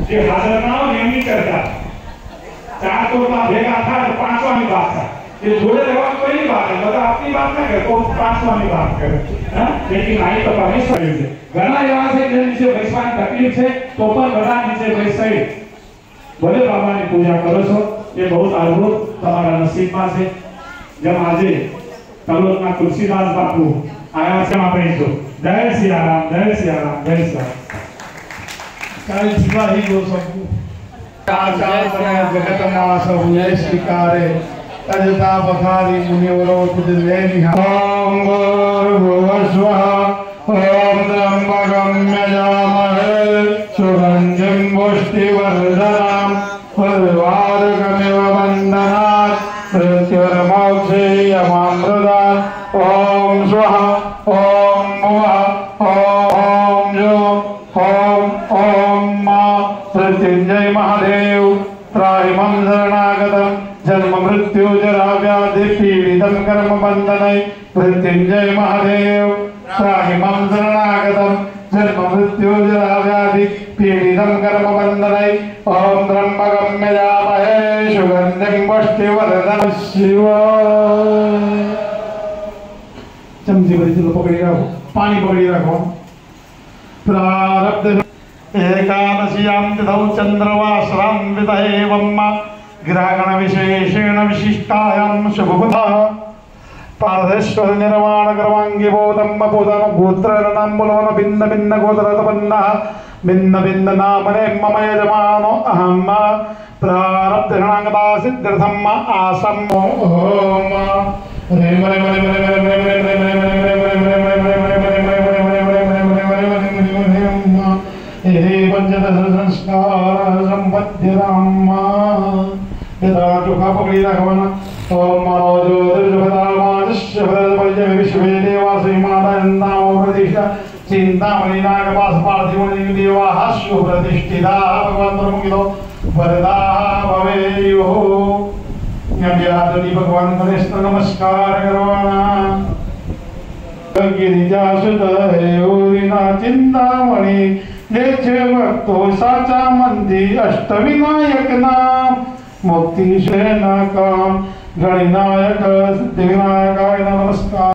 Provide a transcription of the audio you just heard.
જે હાજરનાઓ એમની ચર્ચા 4 तोड़ना भेगा था तो 5वां बात था ये जोड़े रहवा कोई नहीं बात है मतलब अपनी बात ना करे तो 5वां बात करे हां लेकिन आई तो परमेश्वर है घना एवा से जे नीचे बैसવાની तकलीफ है तो पर बड़ा नीचे बैसाई भले बाबा ની पूजा करो છો ये बहुत अद्भुत તમારા નસીબમાં છે जब આજે તલોદના તુલસીદાસ બાપુ आया से આપણે જો जय सिया राम जय सिया राम जय सिया काल जीवा ही गो सबको जगत नाश हुए स्वीकारे तजता बखारी मुनिवरो तुझ ले निहार ओम भूर्भुवस्वः ओम त्र्यंबकं यजामहे सुगंधिं पुष्टिवर्धनम् उर्वारुकमिव बन्धनात् मृत्युर्मोक्षेयमामृतात् ओम स्वाहा ओम भुवः ओम जो ओम मा मृत्युंजय महादेव त्राहिमं शरणागतं जन्म मृत्यु जरा व्याधि पीडितं कर्म बंधनै मृत्युंजय महादेव त्राहिमं शरणागतं जन्म मृत्यु जरा व्याधि पीडितं कर्म बंधनै ओम त्र्यंबकं यजामहे सुगंधिं पुष्टिवर्धनम् शिवाय चमची भरी चलो पकड़ी रखो पानी पकड़ी रखो प्रारब्ध एकादश्यां तिथौ चंद्रवासरां विदहेवम् ग्रहगण विशेषेण विशिष्टायां शुभबुधा पारदेश्वर निर्वाण कर्मांगी बोधम बोधन गोत्र नामबुलोन भिन्न भिन्न गोत्रतपन्नः भिन्न भिन्न नामने मम यजमानो अहम् प्रारब्ध गणांगता सिद्ध्यर्थम् आसम् ओम रे मरे मरे मरे मरे मरे मरे मरे पंचदश संस्कार संपत्ति राम यदा चुखा पकड़ी रखवन ओम मनोजो दर्शभदामादिश्य भद्रपल्य विश्वे देवासि मानन्दाम प्रतिष्ठा चिंतामणि नागपास पार्थिवनि देवाः सुप्रतिष्ठिता भगवान् ब्रह्मगिरो वरदा भवेयुः यज्ञादि भगवान् गणेश नमस्कार करवाना गिरिजासुत हेउरिना चिंतामणि लेचे भक्तो साचा मंदिर अष्टविनायक नाम मुक्ति सेना काम गणनायक सिद्धिविनायकाय नमस्कार।